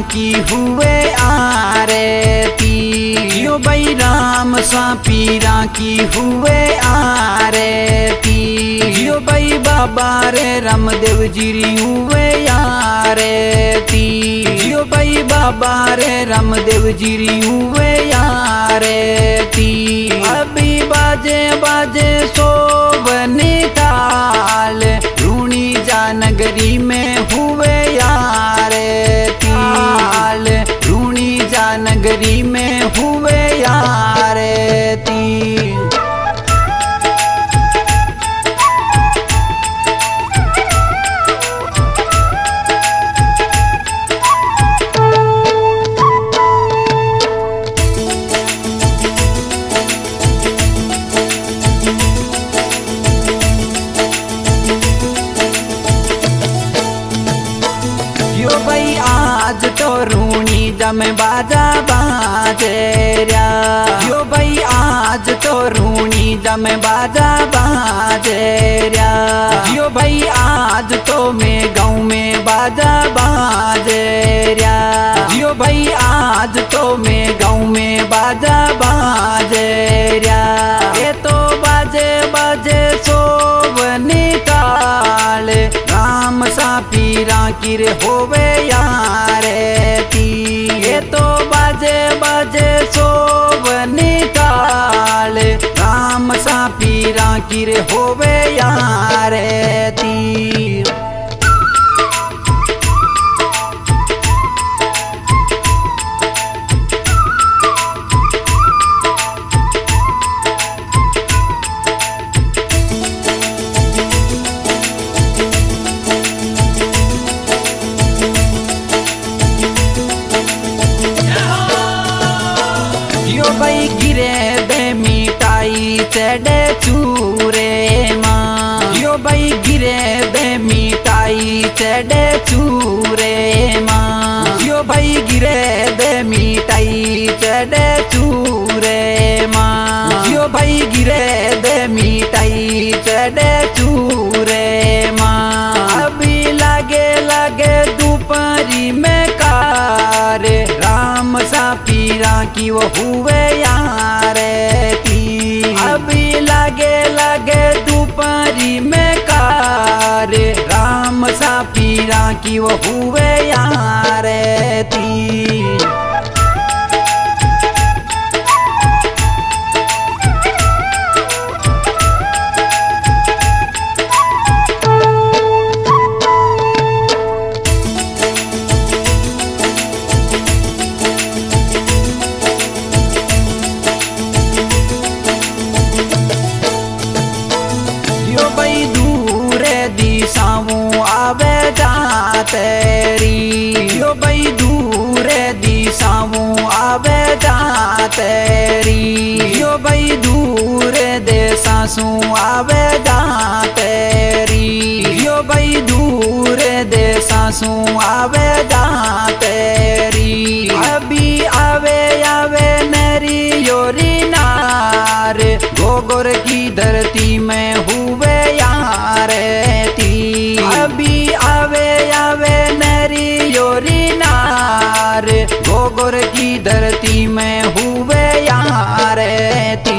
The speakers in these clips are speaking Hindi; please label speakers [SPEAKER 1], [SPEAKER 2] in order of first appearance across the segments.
[SPEAKER 1] की हुए आरती। यो भाई राम सा पीरा की हुए आरती। यो भाई बाबा रे रामदेव जी री हुए आरती। यो भाई बाबा रे रामदेव जी री हुए आरती। अभी बाजे बाजे सोवनी ताल रूणी जा नगरी में हुए आरती। रूणी जा नगरी में हुए आरती। यो भाई आज तो रूणी जम बाजा बाजे रा। यो भाई आज तो रूणी जम बाजा बाजे रा। यो भाई आज तो मैं गाँव में बाजा बाजे रा। यो भाई आज तो मैं गाँव में बाजा बाजे रा। ये तो बाजे बाजे सोवनी ताल राम सा पीरा की रे होवे आरती। ये तो बाजे बाजे सोवनी ताल राम सा पीरा की रे होवे आरती। यो भाई गिरे दे मिठाई चढ़े चूरे माँ। यो भाई गिरे दे मिठाई चढ़े चूरे माँ। यो भाई गिरे दे मिठाई चढ़े चूरे माँ। यो भाई गिरे दे मिठाई चढ़े चूरे माँ। अभी लागे लागे दोपहरी में कार राम सा पीरा की वो हुए आरती। अभी लागे लागे दोपहरी में कार राम सा पीरा की वो हुए आरती। यो भाई दूर दिशाओं आवे जातेरी। यो भाई दूर दिशाओं आवे जातेरी। यो भाई दूर देशासों आवे जातेरी। यो भाई दूर देशासों आवे जातेरी। अभी आवे आवे नरी योरी नार गोगोर की धरती में हुए आरती। अभी आवे आवे नरी योरी नार गोगोर की धरती में हुए आरती।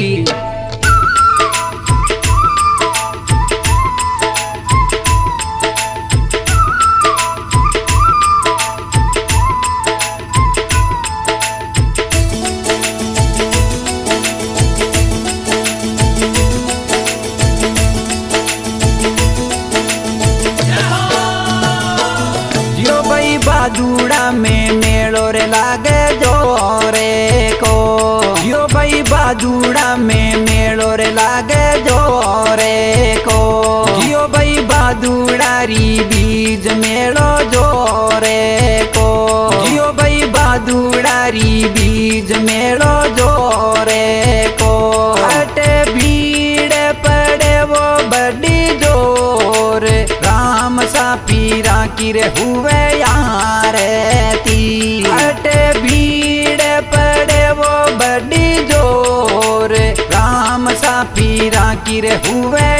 [SPEAKER 1] बाजूड़ा में मेड़ो रे लागे जोरे को। यो भाई बाजूड़ा में मेड़ो रे लागे जोरे को। यो भाई बाजूड़ा री बीज मेड़ो जोरे को। यो भाई बाजूड़ा री बीज मेड़ो जोरे को। अटे भीड़ पड़े वो बड़ी जोर राम सा पीरा की रे हुए आरती। अटे भीड़ पड़े वो बड़ी जोर राम सा पीरा की रे हुए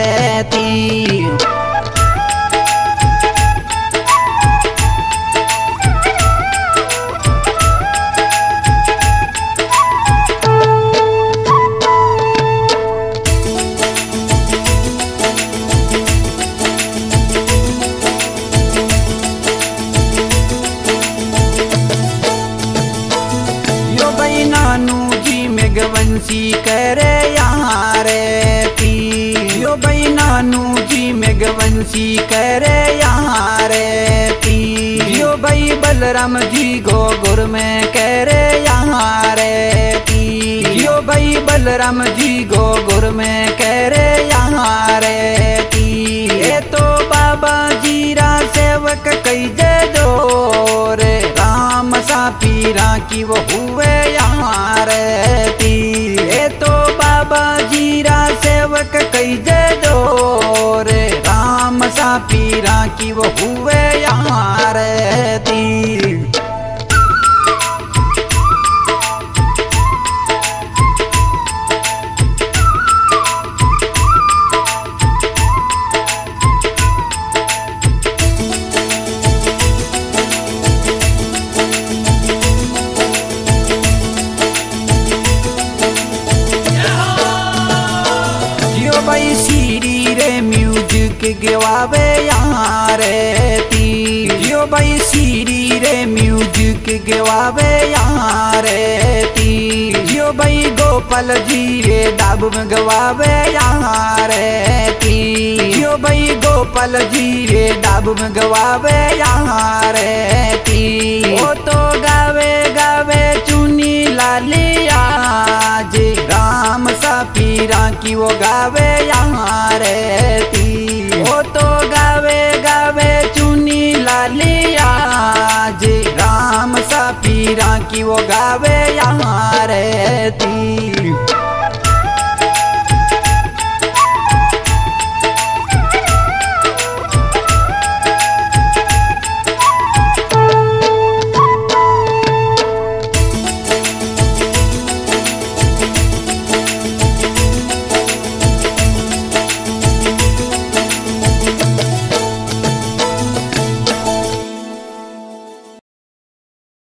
[SPEAKER 1] आरती। मेघवंशी करे यहाँ रहती। यो भाई नानू जी मेघवंशी करे यहाँ रहती। यो भाई बलराम जी गोगुर में करे यहाँ रहती। यो भाई बलराम जी गोगुर में करे यहाँ रहती। ये तो बाबा जीरा सेवक कई जे जोरे राम सा पीरा की वो हुए यहाँ रहती। ये तो बाबा जीरा सेवक कई जे जोरे राम सा पीरा की वो हुए यहाँ रहती। भाई सीरी रे म्यूजिक गवावे यहाँ रहती। यो भाई सीरी रे म्यूजिक गवावे यहाँ रहती। यो भाई गोपाल जी रे डाब में गवावे यहाँ रहती। यो भाई गोपाल जी रे डाब में गवावे यहाँ रहती। वो तो गावे गावे चुनी लालिया जे राम सा पीरा की वो गावे यहाँ रहती। वो तो गावे गावे चुनी लालिया जे राम सा पीरा की वो गावे यहाँ रहती।